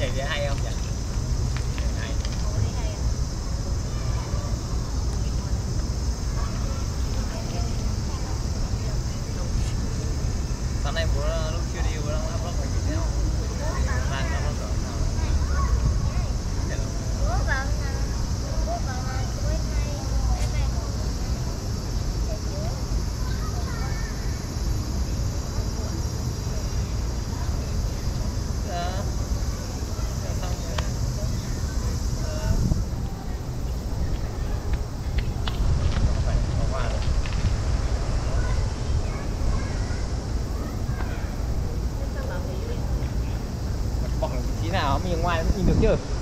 này thì hay không nhỉ? Hay. Sáng nay bố lúc chưa đi bố đang upload mấy video. Đang upload rồi nào? Bố bảo là tối nay em về không để chữa. Dạ. Xong rồi. Phải bỏ qua rồi. Bỏng vị trí nào mình ở ngoài mình nhìn được chứ?